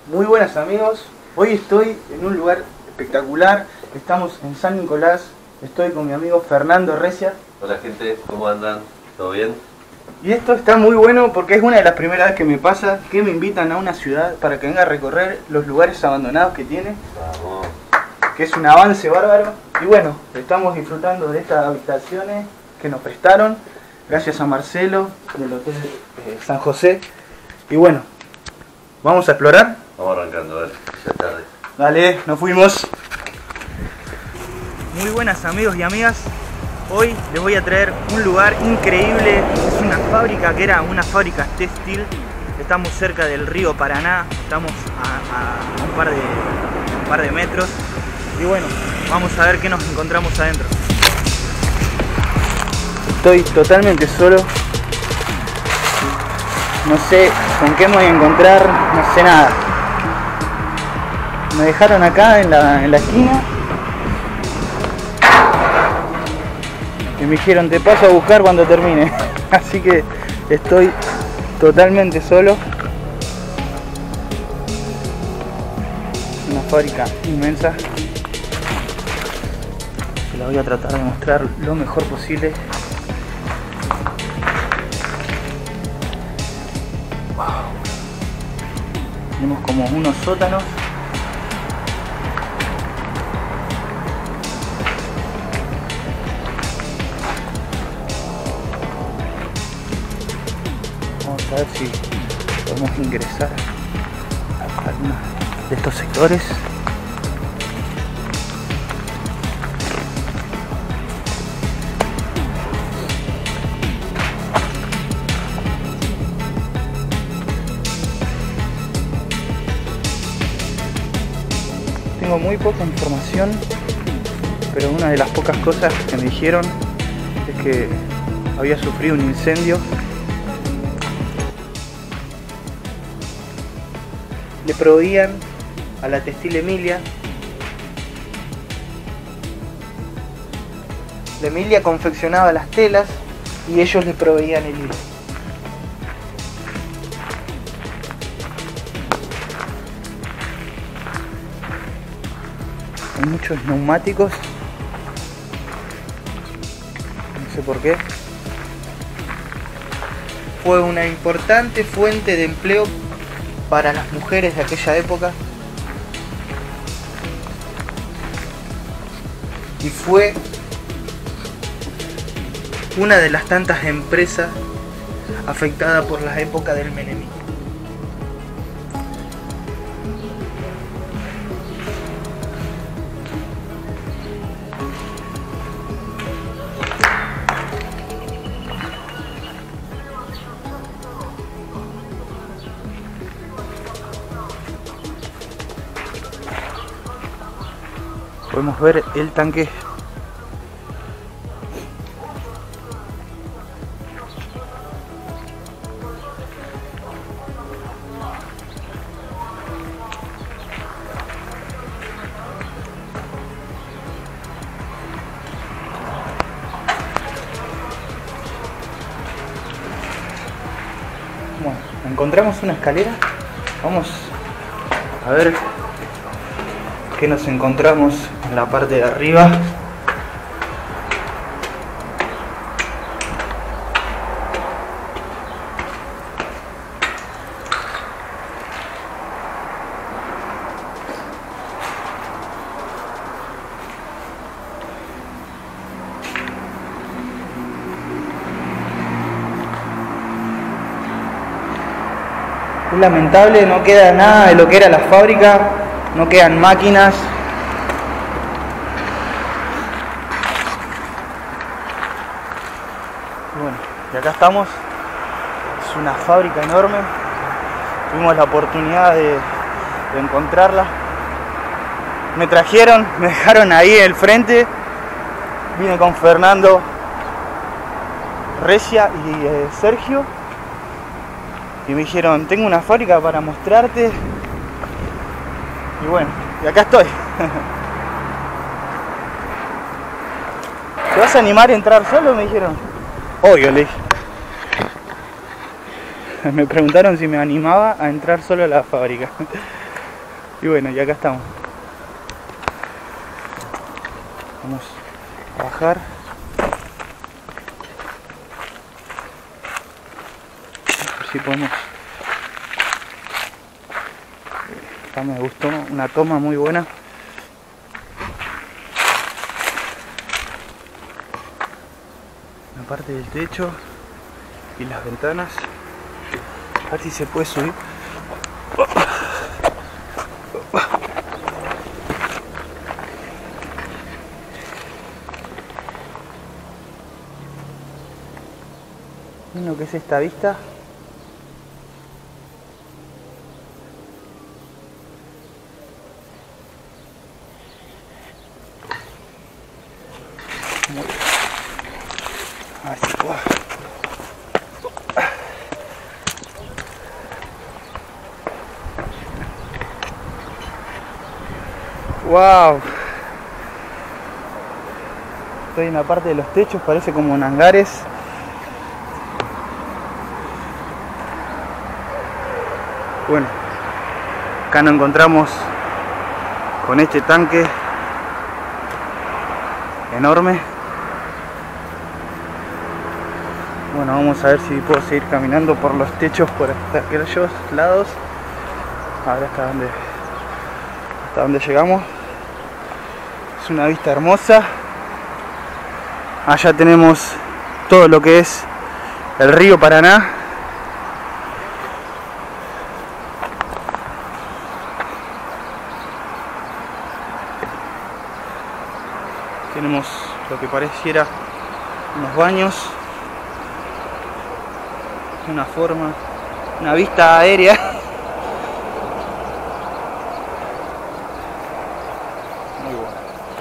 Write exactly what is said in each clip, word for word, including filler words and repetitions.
Muy buenas amigos, hoy estoy en un lugar espectacular, estamos en San Nicolás, estoy con mi amigo Fernando Recia. Hola gente, ¿cómo andan? ¿Todo bien? Y esto está muy bueno porque es una de las primeras veces que me pasa que me invitan a una ciudad para que venga a recorrer los lugares abandonados que tiene. Vamos. Que es un avance bárbaro. Y bueno, estamos disfrutando de estas habitaciones que nos prestaron, gracias a Marcelo del Hotel eh, San José. Y bueno, ¿vamos a explorar? Vamos arrancando, a ver, ya es tarde. Dale, nos fuimos. Muy buenas amigos y amigas. Hoy les voy a traer un lugar increíble. Es una fábrica que era una fábrica textil. Estamos cerca del río Paraná. Estamos a, a un, par de, un par de metros. Y bueno, vamos a ver qué nos encontramos adentro. Estoy totalmente solo. No sé con qué me voy a encontrar. No sé nada. Me dejaron acá en la, en la esquina. Y me dijeron, te paso a buscar cuando termine. Así que estoy totalmente solo. Una fábrica inmensa. Se la voy a tratar de mostrar lo mejor posible. Wow. Tenemos como unos sótanos. A ver si podemos ingresar a algunos de estos sectores. Tengo muy poca información, pero una de las pocas cosas que me dijeron es que había sufrido un incendio. Le proveían a la Textil Emilia. La Emilia confeccionaba las telas y ellos le proveían el hilo. Hay muchos neumáticos. No sé por qué. Fue una importante fuente de empleo para las mujeres de aquella época y fue una de las tantas empresas afectadas por la época del menemismo. Podemos ver el tanque. Bueno, encontramos una escalera. Vamos a ver qué nos encontramos en la parte de arriba. Es lamentable, no queda nada de lo que era la fábrica, no quedan máquinas. Bueno, y acá estamos. Es una fábrica enorme. Tuvimos la oportunidad de, de encontrarla. Me trajeron, me dejaron ahí en el frente. Vine con Fernando Recia y eh, Sergio. Y me dijeron, tengo una fábrica para mostrarte. Y bueno, y acá estoy. ¿Te vas a animar a entrar solo? Me dijeron. Obvio, le dije. Me preguntaron si me animaba a entrar solo a la fábrica. Y bueno, y acá estamos. Vamos a bajar. A ver si podemos. Acá me gustó una toma muy buena. Una parte del techo y las ventanas. A ver si se puede subir. Miren lo que es esta vista. Así, wow. Wow. Estoy en la parte de los techos, parece como en hangares. Bueno, acá nos encontramos con este tanque enorme. Bueno, vamos a ver si puedo seguir caminando por los techos por hasta aquellos lados. A ver hasta dónde, hasta dónde llegamos. Es una vista hermosa. Allá tenemos todo lo que es el río Paraná. Tenemos lo que pareciera unos baños, una forma, una vista aérea. Muy bueno.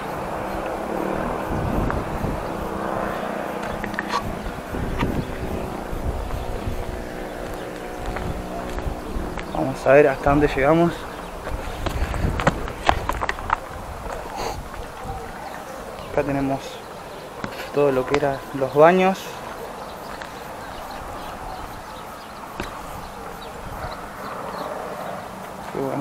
Vamos a ver hasta dónde llegamos. Acá tenemos todo lo que eran los baños. Y bueno,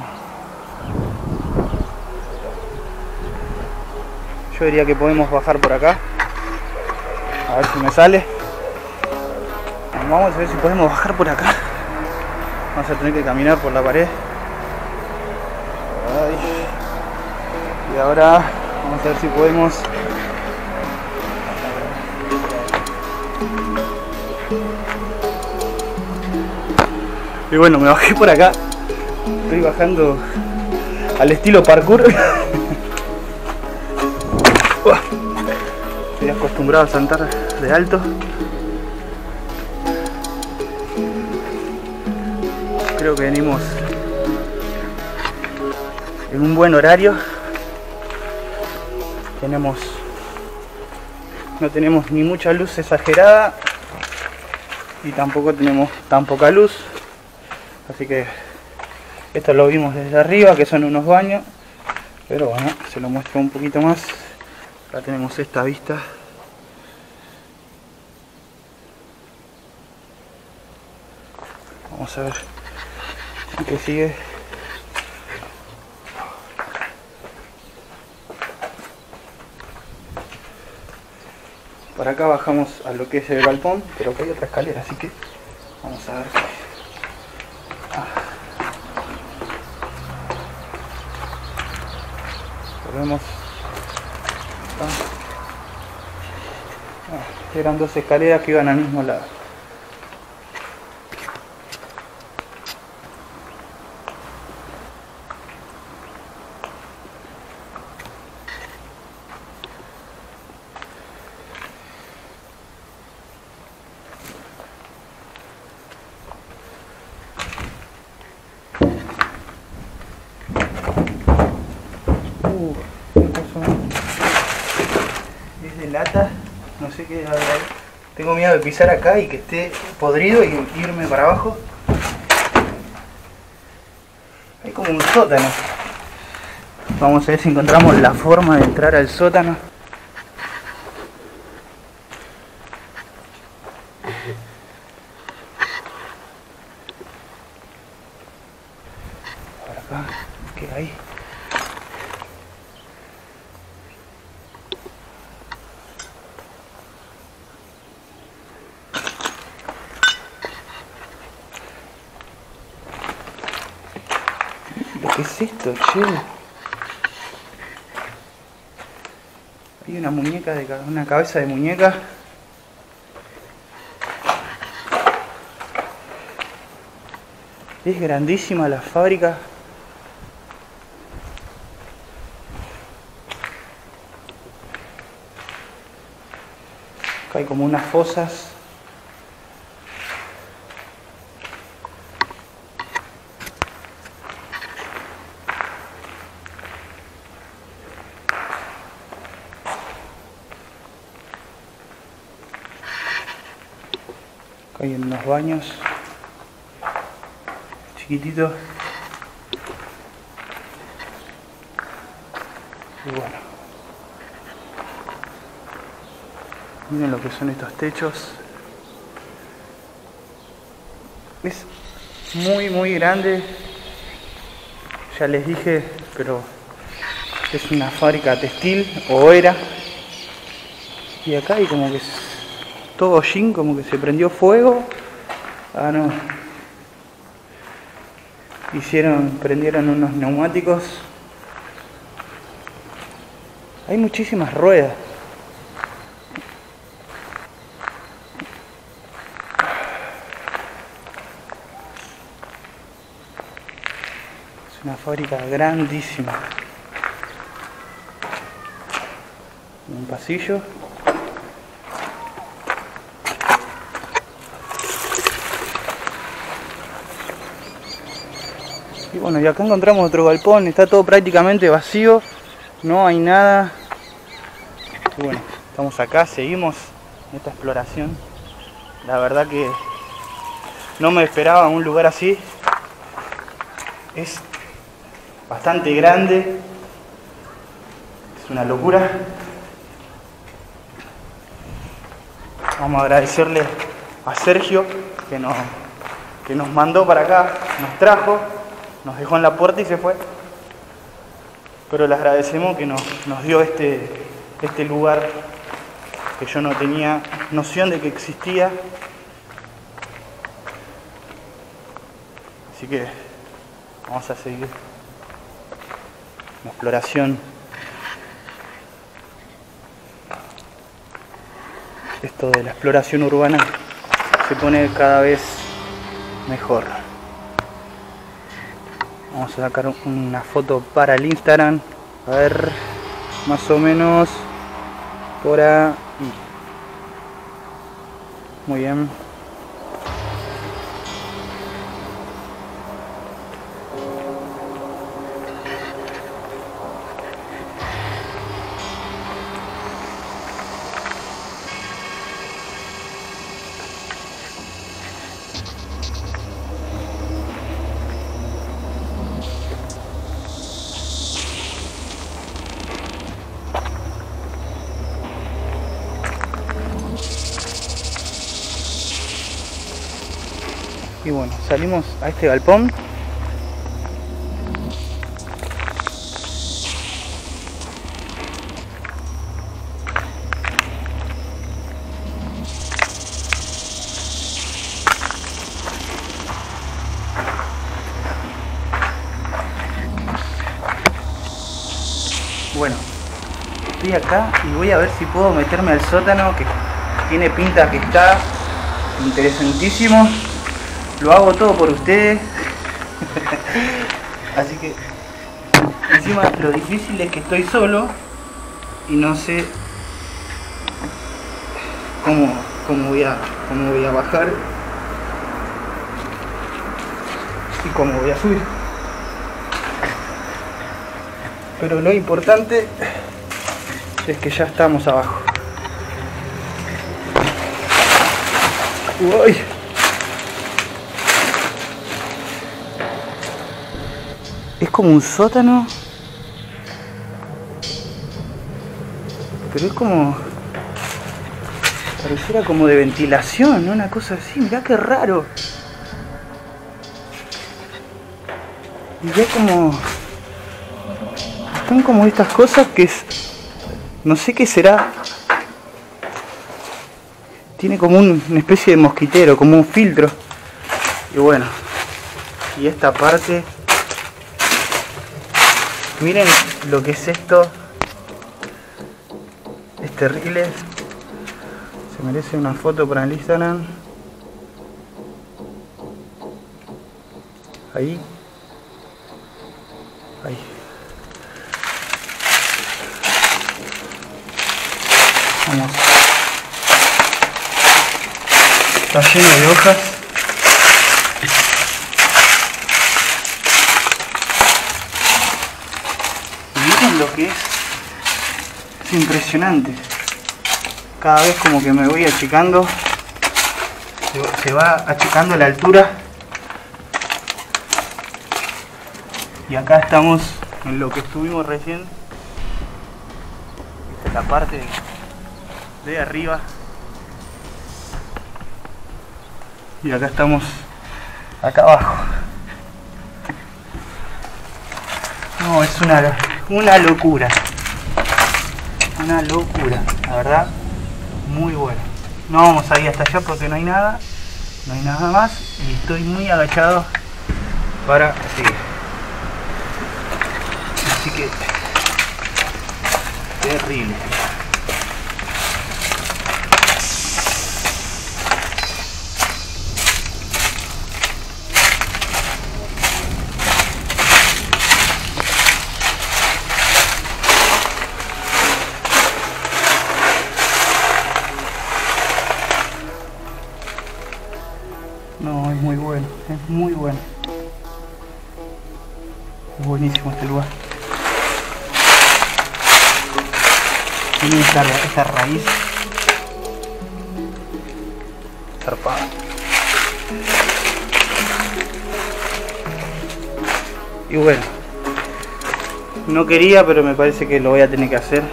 yo diría que podemos bajar por acá. A ver si me sale. Vamos a ver si podemos bajar por acá. Vamos a tener que caminar por la pared. Ay. Y ahora vamos a ver si podemos. Y bueno, me bajé por acá. Estoy bajando al estilo parkour. Estoy acostumbrado a saltar de alto. Creo que venimos en un buen horario. Tenemos, no tenemos ni mucha luz exagerada y tampoco tenemos tan poca luz. Así que esto lo vimos desde arriba, que son unos baños, pero bueno, se lo muestro un poquito más. Acá tenemos esta vista. Vamos a ver qué sigue. Por acá bajamos a lo que es el galpón, pero acá hay otra escalera, así que vamos a ver. Vemos, ah, eran dos escaleras que iban al mismo lado. Uh, es de lata, no sé qué. Tengo miedo de pisar acá y que esté podrido y irme para abajo. Hay como un sótano. Vamos a ver si encontramos la forma de entrar al sótano. Por acá. que hay. ¿Qué es esto, che? Hay una muñeca, de una cabeza de muñeca. Es grandísima la fábrica. Acá hay como unas fosas. Acá hay unos baños chiquititos. Y bueno, miren lo que son estos techos. Es muy muy grande, ya les dije, pero es una fábrica textil, o era. Y acá hay como que todo hollín, como que se prendió fuego. Ah, no. Hicieron, prendieron unos neumáticos. Hay muchísimas ruedas. Es una fábrica grandísima. Un pasillo. Y bueno, y acá encontramos otro galpón, está todo prácticamente vacío, no hay nada. Y bueno, estamos acá, seguimos esta exploración. La verdad que no me esperaba un lugar así. Es bastante grande, es una locura. Vamos a agradecerle a Sergio que nos, que nos mandó para acá, nos trajo. Nos dejó en la puerta y se fue. Pero le agradecemos que nos, nos dio este, este lugar que yo no tenía noción de que existía. Así que vamos a seguir la exploración. Esto de la exploración urbana se pone cada vez mejor. Vamos a sacar una foto para el Instagram. A ver, más o menos por ahí. Muy bien. Y bueno, salimos a este galpón. Bueno, estoy acá y voy a ver si puedo meterme al sótano, que tiene pinta que está interesantísimo. Lo hago todo por ustedes. Así que encima lo difícil es que estoy solo y no sé cómo, cómo, voy, a, cómo voy a bajar y cómo voy a subir. Pero lo importante es que ya estamos abajo. Uy. Es como un sótano, pero es como, pareciera como de ventilación, ¿no? Una cosa así. Mirá qué raro. Mirá como, Son como estas cosas que es... no sé qué será. Tiene como un, una especie de mosquitero, como un filtro. Y bueno, y esta parte, miren lo que es esto. Es terrible. Se merece una foto para el Instagram. Ahí. Ahí. Vamos. Está lleno de hojas. Y miren lo que es. Es impresionante. Cada vez como que me voy achicando. Se va achicando la altura. Y acá estamos en lo que estuvimos recién. Esta es la parte de, de arriba. Y acá estamos, acá abajo. No, es una, una locura. Una locura, la verdad, muy bueno. No vamos a ir hasta allá porque no hay nada. No hay nada más. Y estoy muy agachado para seguir. Así que... terrible. No, es muy bueno, es muy bueno. Es buenísimo este lugar. Tiene esta, esta raíz zarpada. Y bueno, no quería, pero me parece que lo voy a tener que hacer.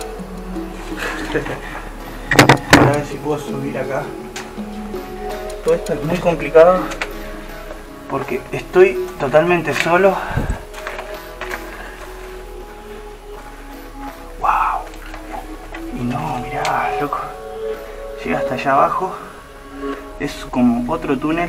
A ver si puedo subir acá. Todo esto es muy complicado porque estoy totalmente solo. Wow. Y no, mirá, loco. Llega hasta allá abajo. Es como otro túnel.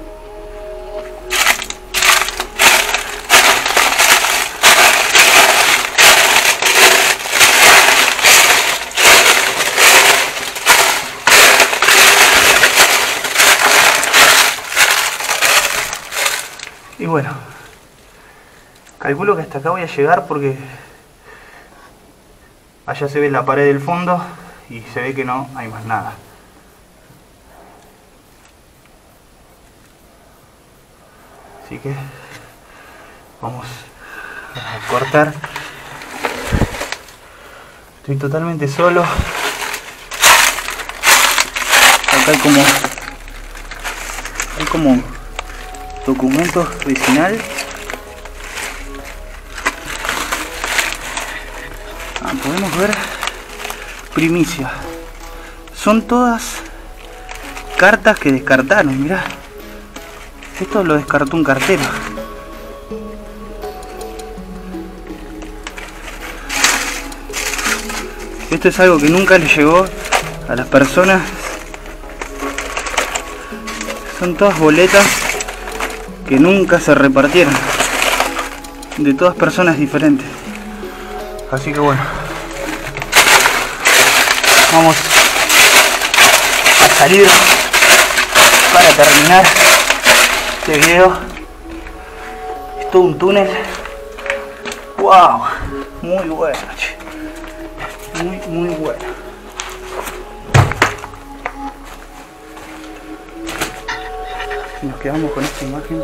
Y bueno, calculo que hasta acá voy a llegar porque allá se ve la pared del fondo y se ve que no hay más nada. Así que vamos a cortar. Estoy totalmente solo. Acá hay como hay como documento vecinal. Ah, podemos ver primicia. Son todas cartas que descartaron, mirá. Esto lo descartó un cartero. Esto es algo que nunca le llegó a las personas. Son todas boletas que nunca se repartieron, de todas personas diferentes. Así que bueno, vamos a salir para terminar este video. Es todo un túnel. Wow, muy bueno, che. Muy, muy bueno. Y nos quedamos con esta imagen.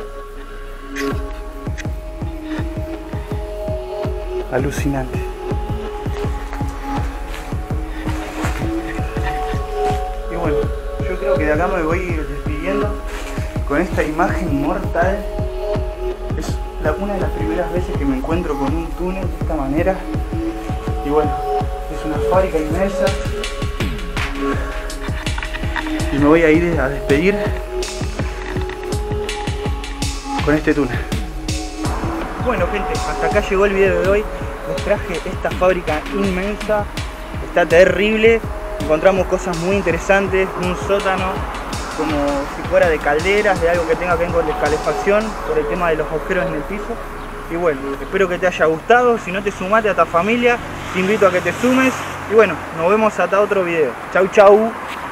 Alucinante. Y bueno, yo creo que de acá me voy a ir despidiendo con esta imagen mortal. Es la, una de las primeras veces que me encuentro con un túnel de esta manera. Y bueno, es una fábrica inmensa. Y me voy a ir a despedir con este túnel. Bueno gente, hasta acá llegó el video de hoy. les traje esta fábrica inmensa, está terrible. Encontramos cosas muy interesantes, un sótano como si fuera de calderas, de algo que tenga que ver con la calefacción, por el tema de los agujeros en el piso. Y bueno, espero que te haya gustado. Si no te sumaste a esta familia, te invito a que te sumes. Y bueno, nos vemos hasta otro video. Chau chau.